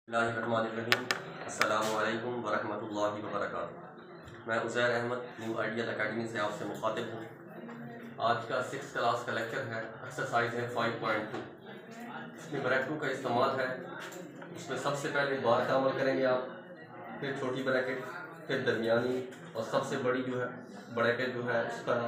अस्सलामुअलैकुम वरहमतुल्लाहि वबरकातुहू। मैं Uzair Ahmad new ideal academy से आपसे मुखातिब हूँ। आज का 6th क्लास का लेक्चर है, एक्सरसाइज है 5.2। इसमें ब्रैकेटों का इस्तेमाल है। उसमें सबसे पहले बार का अमल करेंगे आप, फिर छोटी ब्रैकेट, फिर दरमियानी और सबसे बड़ी जो है ब्रैकेट जो है उसका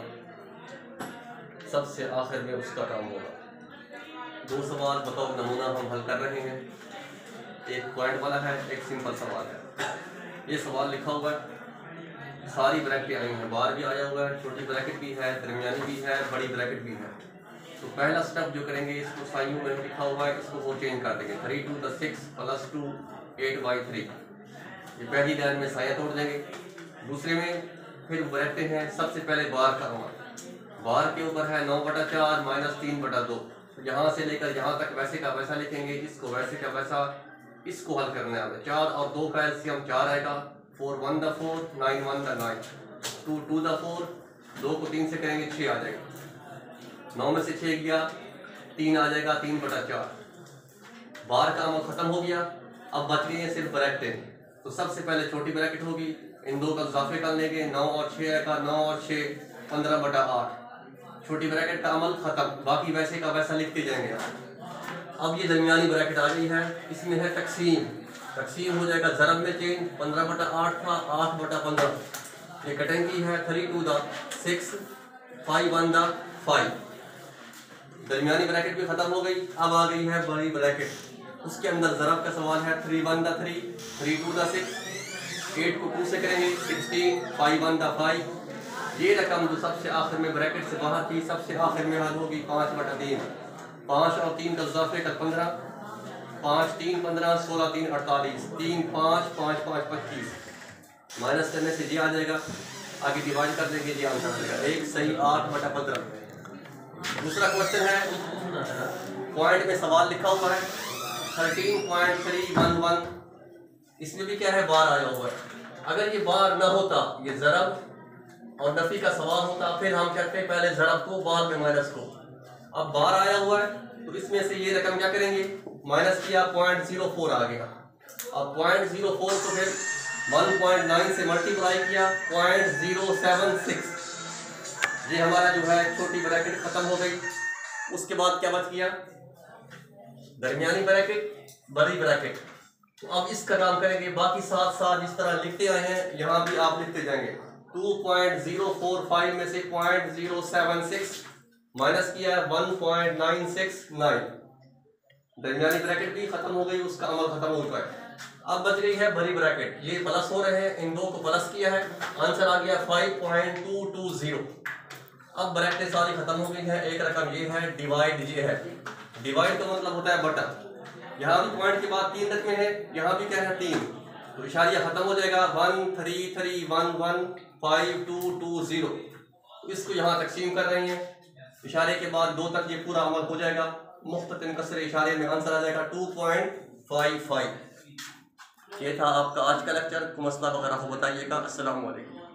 सबसे आखिर में उसका काम होगा। 2 सवाल बताओ नमूना हम हल कर रहे हैं। एक पॉइंट वाला है, एक सिंपल सवाल है। ये सवाल लिखा हुआ है, सारी ब्रैकेटें आई हैं, बार भी आया हुआ है, छोटी ब्रैकेट भी है, दरमियानी भी है, बड़ी ब्रैकेट भी है। तो पहला स्टेप जो करेंगे, इसको साइयों में लिखा हुआ है, इसको वो चेंज कर देंगे। 3 to the 6 + 2 8/3। ये पहली लाइन में साया तोड़ देंगे। दूसरे में फिर ब्रैकेटें हैं, सबसे पहले बार का अमल। बार के ऊपर है 9/4 - 3/2। यहाँ से लेकर यहाँ तक वैसे का वैसा लिखेंगे, इसको वैसे का वैसा, इसको हल करने आते। 4 और 2 का एलसीएम 4 आएगा। 4 1 द 4, 9 1 द 9, 2 2 द 4, 2 को 3 से करेंगे 6 आ जाएगा। 9 में से 6 गया, 3 आ जाएगा, 3/4। बार का अमल खत्म हो गया। अब बच गई है सिर्फ ब्रैकेटें। तो सबसे पहले छोटी ब्रैकेट होगी, इन 2 का इजाफे कर लेंगे। 9 और 6 आएगा, 9 और 6 15/8। छोटी ब्रैकेट का अमल खत्म, बाकी वैसे का वैसा लिखते जाएंगे। अब ये दरमियानी ब्रैकेट आ गई है, इसमें है तकसीम। तकसीम हो जाएगा ज़रब में चेंज। 15/8 था, 8/15। ये कटेंगी है 3 to the 6 5 1 the 5। दरमियानी ब्रैकेट भी खत्म हो गई। अब आ गई है बड़ी ब्रैकेट, उसके अंदर ज़रब का सवाल है। 3 1 the 3, 3 2 the 6, 8 को 2 से करेंगे 16, 5 1 the 5। ये रकम जो सबसे आखिर में ब्रैकेट से बाहर थी, सबसे आखिर में हल होगी 5/3। 5 और 3 का इजाफे का 15, 5 3 15, 16 3 48, 3 5 5 5 25। माइनस करने से ये आ जाएगा, आगे डिवाइड कर देंगे, ये आंसर आ जाएगा। 1 सही 8/15। दूसरा क्वेश्चन है, पॉइंट में सवाल लिखा हुआ है 13.311। इसमें भी क्या है, बार आया हुआ है। अगर ये बार ना होता, ये ज़रब और नफी का सवाल होता, फिर हम कहते हैं पहले ज़रब को, बाद में माइनस को। अब बार आया हुआ है तो इसमें से ये रकम क्या करेंगे, माइनस किया, 0.04 आ गया। अब 0.04 को फिर 1.9 से मल्टीप्लाई किया, 0.076। ये हमारा जो है छोटी ब्रैकेट खत्म हो गई। उसके बाद क्या बच गया, दरमियानी ब्रैकेट, बड़ी ब्रैकेट। तो अब इसका काम करेंगे, बाकी साथ साथ जिस तरह लिखते आए हैं यहाँ भी आप लिखते जाएंगे। 2.045 में से 0.076 माइनस किया 1.969। दरमियानी ब्रैकेट भी खत्म हो गई, उसका अमल खत्म हो चुका है। अब बच गई है बड़ी ब्रैकेट। ये प्लस हो रहे हैं, इन 2 को प्लस किया है, आंसर आ गया 5.220। अब ब्रैकेट सारी खत्म हो गई है। एक रकम ये है, डिवाइड ये है। डिवाइड का मतलब होता है बटा। यहाँ भी पॉइंट के बाद 3 रकमें हैं, यहाँ भी क्या है 3, तो इशारिया खत्म हो जाएगा। 1 3 3 1 1 5 2 2 0। इसको यहाँ तकसीम कर रहे हैं, इशारे के बाद 2 तक ये पूरा अमल हो जाएगा। मुख्तलिफ कसरे इशारे में आंसर आ जाएगा 2.55। ये था आपका आज का लेक्चर। मसला वगैरह हो बताइएगा। अस्सलाम वालेकुम।